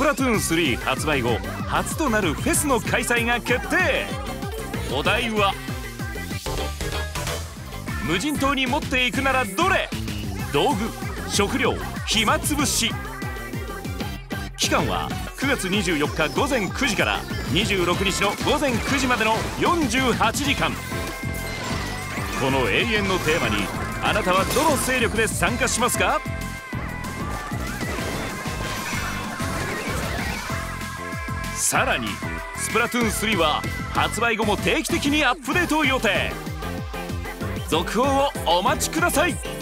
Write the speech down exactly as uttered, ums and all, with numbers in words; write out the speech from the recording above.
ラトゥーンスリー発売後初となるフェスの開催が決定。お題は無人島に持っていくならどれ？道具、食料、暇つぶし。期間はくがつにじゅうよっかごぜんくじからにじゅうろくにちのごぜんくじまでのよんじゅうはちじかん。この永遠のテーマにあなたはどの勢力で参加しますか？さらにスプラトゥーンスリーは発売後も定期的にアップデート予定。続報をお待ちください。